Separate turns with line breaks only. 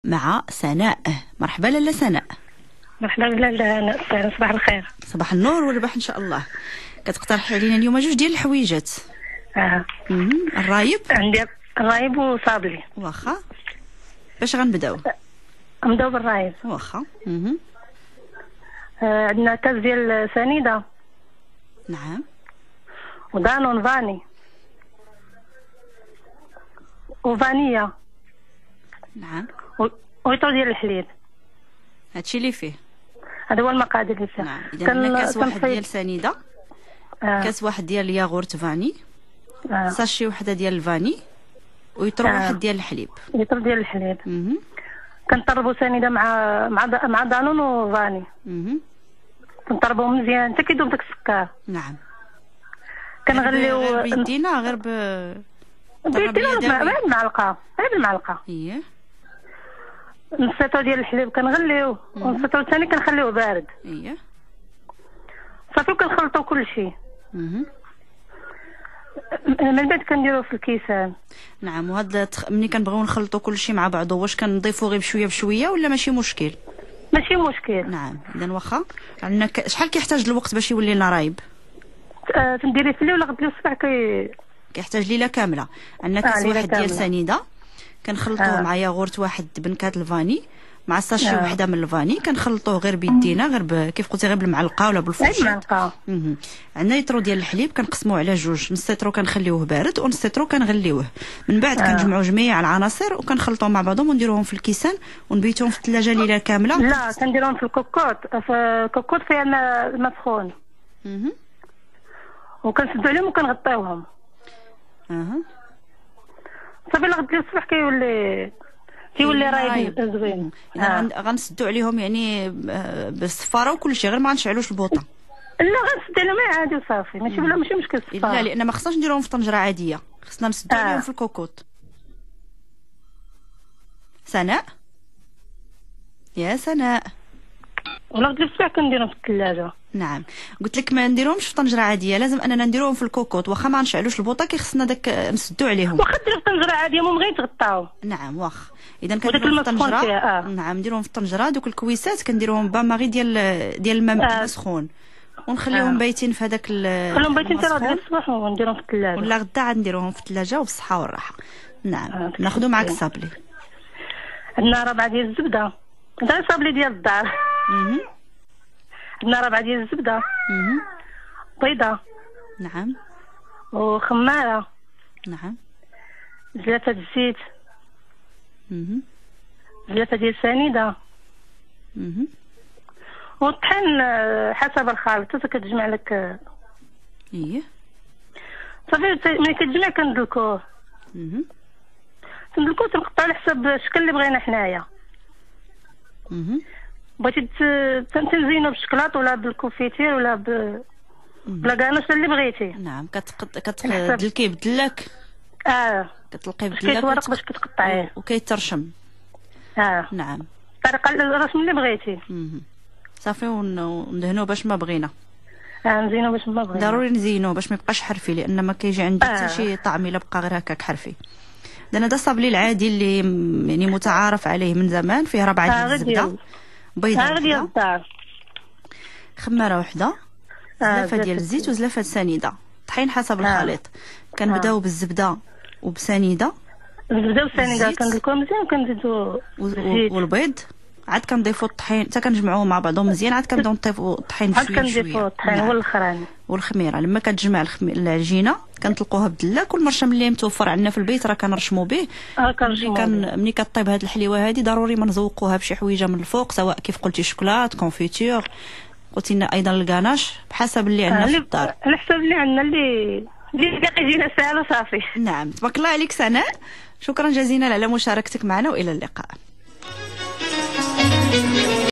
مع سناء. مرحبا لاله سناء.
مرحبا لاله سناء، صباح الخير.
صباح النور والرباح ان شاء الله. كتقترحي علينا اليوم جوج ديال الحويجات. الرايب
عندي الرايب وصابلي.
واخا، باش غنبداو؟
نبداو بالرايب.
واخا.
عندنا كاس ديال سنيده.
نعم.
ودانون فاني وفانيا.
نعم.
ويطر ديال الحليب.
هادشي اللي فيه.
هذا هو المقادير اللي فيه.
نعم. اذا عندنا كاس واحد ديال سنيده، كاس واحد ديال الياغورت فاني، ساشي وحده ديال الفاني، ويطر واحد ديال الحليب.
يطر ديال الحليب. كنطربوا سنيده مع دانون وفاني. كنطربوا مزيان حتى كيدوب داك السكر.
نعم.
كنغليو
غير بيدينا، غير
بيدينا غير بالمعلقه، غير بالمعلقه.
اييه.
نص ديال الحليب كنغليوه، ونص الثاني كنخليوه بارد.
اييه.
صافي كنخلطوا كلشي. من بعد كنديروه في الكيسان.
نعم. وهذا ملي كنبغيو نخلطوا كلشي مع بعضو، واش كنضيفوا غير بشويه بشويه ولا ماشي مشكل؟
ماشي مشكل.
نعم. اذا واخا عندنا شحال كيحتاج الوقت باش يولي لنا رايب؟
تنديري في الليل ولا غديري الصباح
كيحتاج ليله كامله. عندنا كاس واحد ديال سنيده كنخلطوه مع ياغورت واحد بنكات الفاني، مع ساشي وحده من الفاني، كنخلطوه غير بيدينا، غير كيف قلتي غير بالمعلقه ولا بالفرشه. عندنا لترو ديال الحليب كنقسموه على جوج، نص لترو كنخليوه بارد ونص لترو كنغليوه. من بعد كنجمعوا جميع العناصر وكنخلطوهم مع بعضهم ونديروهم في الكيسان ونبيتوهم في الثلاجه ليله كامله.
لا، كنديروهم في الكوكوط، في الكوكوط فيها الماء سخون. وكنسدو عليهم وكنغطيوهم. صافي لا غدير الصباح كيولي رايب زوين.
غنسدو عليهم يعني بالصفاره وكلشي، غير ما غنشعلوش البوطه.
لا، غنسد عليهم عادي وصافي، ماشي مشكل الصفاره.
لا، لان ما خصناش نديروهم في طنجره عاديه، خصنا نسدو عليهم في الكوكوط. سناء، يا سناء.
ولا غدير الصباح كنديرهم في الثلاجه.
نعم. قلت لك ما نديروهمش في طنجره عاديه، لازم اننا نديروهم في الكوكوط، واخا ما نشعلوش البوطه كيخصنا داك نسدو عليهم.
واخا ديروا في طنجره عاديه المهم غير يتغطاو.
نعم واخا. اذا كنديروهم في الطنجره. نعم، نديروهم في الطنجره. دوك الكويسات كنديروهم باماغي ديال الماء سخون، ونخليهم بايتين في هذاك
خليهم بايتين حتى غدا الصباح ونديروهم في الثلاجه،
ولا غدا عاد نديروهم في الثلاجه وبالصحه والراحه. نعم. ناخذوا معك الصابلي.
عندنا 4 ديال الزبده، عندنا الصابلي ديال الدار. عندنا 4 ديال الزبده. بيضه.
نعم.
وخماره.
نعم.
3 الزيت. 3 ديال السنيده. والطحين حسب الخليط، حتى كتجمع لك.
ايه. صافي
ملي كتجمع كندلكوه. كندلكوه تنقطعو على حسب الشكل اللي بغينا حنايا. بغيتي تنزينو بالشكلاط ولا بالكونفيتير ولا بلا كانوش اللي بغيتي.
نعم. كتدلكيه بدلاك. كتلقيه بدلاك
كيتورق باش كتقطعيه
وكيترشم. نعم.
الطريقه الرسم اللي بغيتي.
صافي وندهنوه باش ما بغينا.
نزينو باش ما بغينا.
ضروري نزينوه باش ما يبقاش حرفي، لان ما كيجي عندي حتى شي طعم الا بقى غير هكاك حرفي. لان هذا الصابلي العادي اللي يعني متعارف عليه من زمان، فيه 4 ديال الزبده، بيضه
ديال الدار،
خماره وحده، زلافه ديال الزيت وزلافه سنيده، طحين حسب الخليط. كنبداو بالزبده وبسنيده.
الزبده والسنيده كندلكوهم مزيان وكنزيدو الزيت
والبيض، عاد كنضيفوا الطحين حتى كنجمعوهم مع بعضهم مزيان، عاد كنبداو نضيفوا الطحين بشويه بشويه.
عاد كنضيفوا الطحين والاخراني والخميره.
لما كتجمع العجينه كنطلقوها بدلاك، والمرشم اللي متوفر عندنا في البيت راه كنرشموا به. ملي كطيب هاد الحليوه هادي ضروري ما نزوقوها بشي حويجه من الفوق، سواء كيف قلتي شوكولات، كونفيتور، قلتي لنا ايضا الكاناش، بحسب اللي عندنا في الدار،
على حسب اللي عندنا اللي كيجينا ساهل وصافي.
نعم. تبارك الله عليك سناء، شكرا جزيلا على مشاركتك معنا والى اللقاء.